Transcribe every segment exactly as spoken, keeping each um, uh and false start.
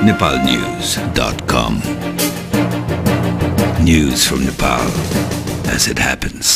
nepal news dot com. News from Nepal as it happens.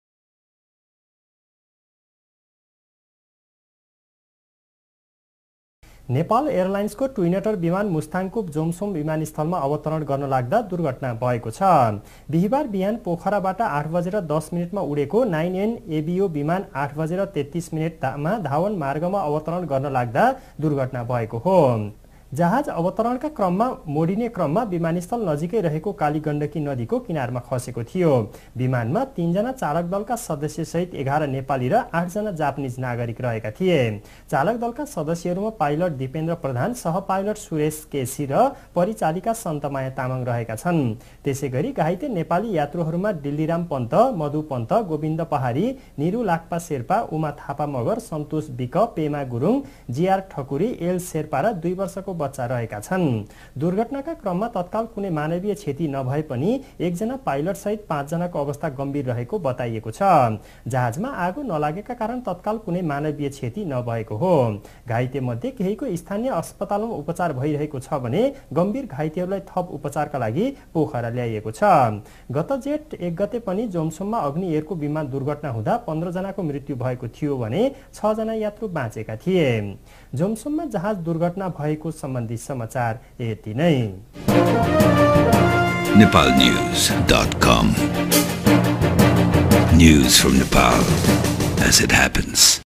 Nepal airlines को Twin Otter विमान मुस्ताङको जोमसोम विमानस्थलमा अवतरण गर्न लाग्दा दुर्घटना भएको छ। बिहीबार बिहान पोखराबाट आठ बजेर दस मिनेटमा उडेको नाइन एन एबिओ विमान आठ बजेर तेत्तीस मिनेटमा धावन मार्गमा अवतरण गर्न लाग्दा दुर्घटना भएको हो। जहाज अवतरणका क्रममा मोडिने क्रममा विमानस्थल नजिकै रहेको कालीगण्डकी नदीको किनारमा खसेको थियो। विमानमा तीनजना चालक दलका सदस्य सहित एघार नेपाली र आठजना जापानिज नागरिक रहेका थिए। चालक दलका सदस्यहरूमा पाइलट दिपेन्द्र प्रधान, सह पाइलट सुरेश केसी र परिचालिका सन्तमाया तामाङ रहेका छन्। त्यसैगरी घाइते नेपाली यात्रुहरूमा दिल्लीराम पन्त, मधु पन्त, गोविन्द पहाडी, निरु लाक्पा शेर्पा, उमा थापा मगर, सन्तोष विक, पेमा गुरुङ, जिआर ठकुरी, एल शेर्पा र दुई वर्षको बच्चा रहेका छन्। दुर्घटनाका क्रममा तत्काल कुनै मानवीय क्षति नभए पनि एकजना पाइलट सहित पाँचजनाको अवस्था गम्भीर रहेको बताइएको छ। जहाजमा आगो नलागेका कारण तत्काल कुनै मानवीय क्षति नभएको हो। घाइते मध्ये केहीको स्थानीय अस्पतालमा उपचार भइरहेको छ भने गम्भीर घाइतेहरूलाई थप उपचारका लागि पोखरा ल्याइएको छ। गत जेठ एक गते पनि जोमसोममा अग्नि एयरको विमान दुर्घटना हुँदा पन्ध्र जनाको मृत्यु भएको थियो भने छ जना यात्रु बाँचेका थिए। जोमसोममा जहाज दुर्घटना भएको सम्बन्धी समाचार यति नै। nepal news dot com. News from Nepal as it happens.